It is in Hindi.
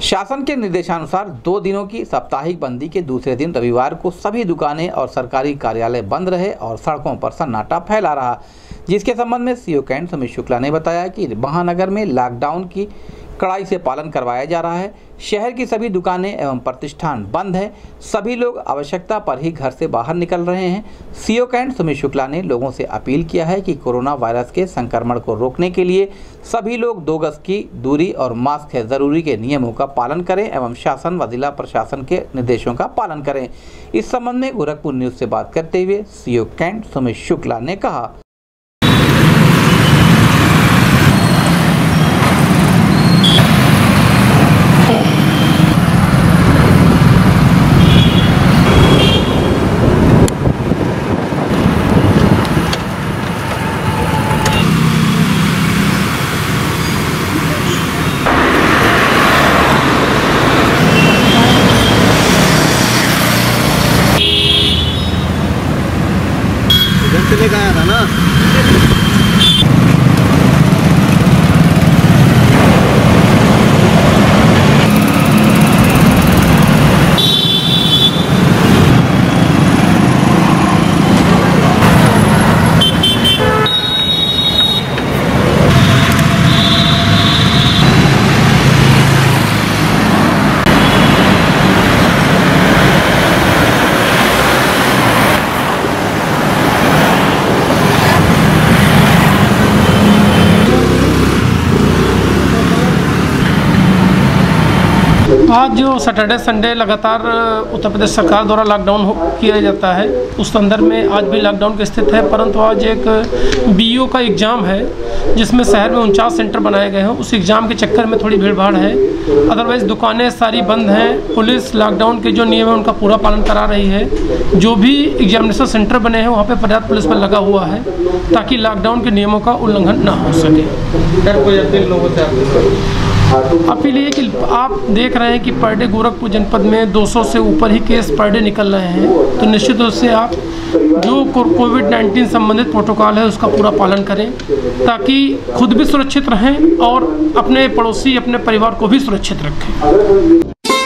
शासन के निर्देशानुसार 2 दिनों की साप्ताहिक बंदी के दूसरे दिन रविवार को सभी दुकानें और सरकारी कार्यालय बंद रहे और सड़कों पर सन्नाटा फैला रहा, जिसके संबंध में सीओ कैंट सुमित शुक्ला ने बताया कि महानगर में लॉकडाउन की कड़ाई से पालन करवाया जा रहा है। शहर की सभी दुकानें एवं प्रतिष्ठान बंद हैं। सभी लोग आवश्यकता पर ही घर से बाहर निकल रहे हैं। सीओ कैंट सुमित शुक्ला ने लोगों से अपील किया है कि कोरोना वायरस के संक्रमण को रोकने के लिए सभी लोग 2 गज की दूरी और मास्क है जरूरी के नियमों का पालन करें एवं शासन व जिला प्रशासन के निर्देशों का पालन करें। इस संबंध में गोरखपुर न्यूज से बात करते हुए सीओ कैंट सुमित शुक्ला ने कहा। चले गया था ना। आज जो सैटरडे संडे लगातार उत्तर प्रदेश सरकार द्वारा लॉकडाउन किया जाता है, उस संदर्भ में आज भी लॉकडाउन की स्थिति है। परंतु आज एक बीईओ का एग्ज़ाम है जिसमें शहर में 49 सेंटर बनाए गए हैं। उस एग्ज़ाम के चक्कर में थोड़ी भीड़ भाड़ है, अदरवाइज़ दुकानें सारी बंद हैं। पुलिस लॉकडाउन के जो नियम है उनका पूरा पालन करा रही है। जो भी एग्जामिनेशन सेंटर बने हैं वहाँ पर पर्याप्त पुलिस बल लगा हुआ है ताकि लॉकडाउन के नियमों का उल्लंघन ना हो सके। अपील ये कि आप देख रहे हैं कि पर डे गोरखपुर जनपद में 200 से ऊपर ही केस पर डे निकल रहे हैं, तो निश्चित रूप से आप जो कोविड-19 संबंधित प्रोटोकॉल है उसका पूरा पालन करें ताकि खुद भी सुरक्षित रहें और अपने पड़ोसी, अपने परिवार को भी सुरक्षित रखें।